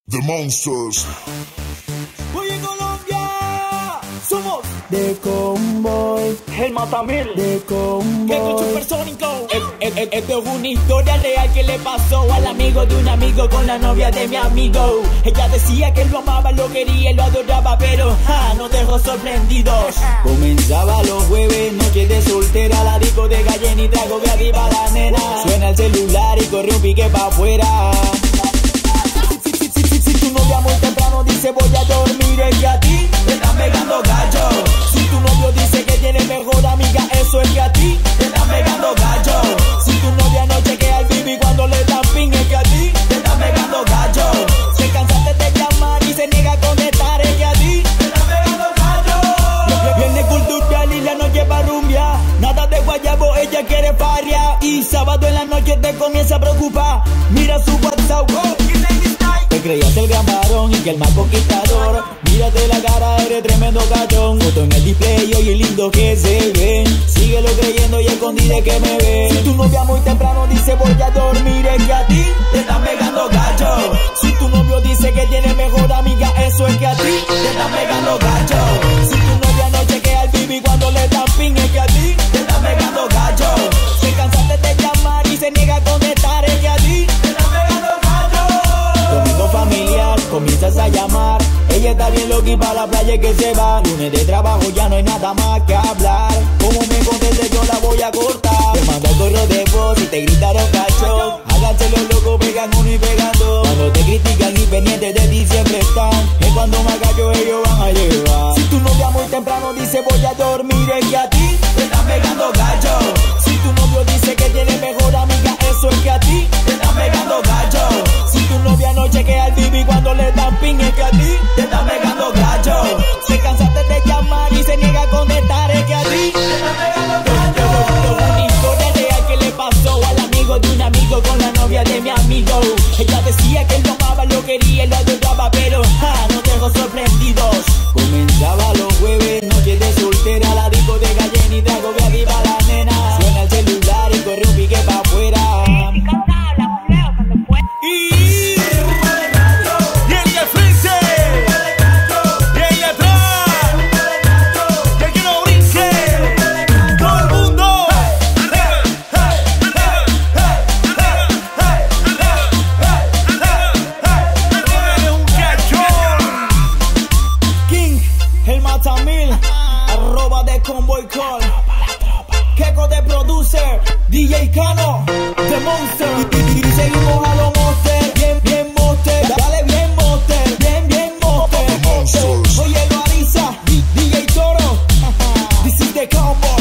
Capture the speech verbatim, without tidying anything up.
The Monsters. Hoy en Colombia somos de Convoy, el Matamil de Convoy, que con Supersónico. Esto es una historia real que le pasó al amigo de un amigo con la novia de mi amigo. Ella decía que él lo amaba, lo quería y lo adoraba, pero ja, nos dejó sorprendidos. Comenzaba los jueves, noche de soltera, la disco de gallén y trago de arriba la nena. Suena el celular y corre un pique pa' afuera. Si tu novia muy temprano dice voy a dormir, es que a ti te están pegando gallo. Si tu novio dice que tiene mejor amiga, eso es que a ti te están pegando gallo. Si tu novia no chequea el bibi cuando le dan ping, es que a ti te están pegando gallo. Si cansaste de llamar y se niega a contestar, es que a ti te están pegando gallo. Viene cultural y la noche va rumbia, nada de guayabo, ella quiere faria. Y sábado en la noche te comienza a preocupar, mira su WhatsApp, oh. Te creías el gran varón y que el más conquistador. Mírate la cara, eres tremendo gallón. Foto en el display, oye lindo que se ve. Síguelo creyendo y escondide que me ve. Si tu novia muy temprano dice voy a dormir, es que a ti te están pegando gallo. Si tu novio dice que tiene mejor amiga, eso es que a ti te están pegando gallo. Si tu novia no chequea el bibi cuando le dan ping, es que a ti te están pegando gallo. Si cansaste de llamar y se niega a contestar, es que a ti te están pegando gallo. Domingo familiar, comienzas a llamar. Ella está bien loca y para la playa que se va. Lunes de trabajo ya no hay nada más que hablar. Como me conteste yo la voy a cortar. Te mando el correo de voz y te gritaron cacho. Háganse los locos, pegan uno y pegando. Cuando te critican y pendientes de ti siempre están. Es cuando más gallo ellos van a llevar. Si tu novia muy temprano dice voy a dormir, es que a ti te están pegando gallo. Si tu novio dice que tiene mejor amiga, eso es que a ti te están pegando gallo. Si tu novia no chequea el bibi cuando le dan ping, es que a ti te están pegando gallo. Si cansaste de llamar y se niega a contestar, es que a ti te están pegando gallo. Una historia real que le pasó al amigo de un amigo con la novia de mi amigo. Ella decía que él lo amaba, lo quería y lo adoraba, pero ja, nos dejó sorprendidos. Comenzaba los jueves, noche de soltera, la disco de gallén y trago de arriba la nena. Suena el celular y corre un pique pa' afuera. Arroba de Convoy Call, Keko de Producer, D J Cano, The Monster. Y, y, y seguimos a los monster, bien, bien monster. Dale bien monster, bien, bien monster. Oye lo Arisa, D J Toro. This is the Convoy.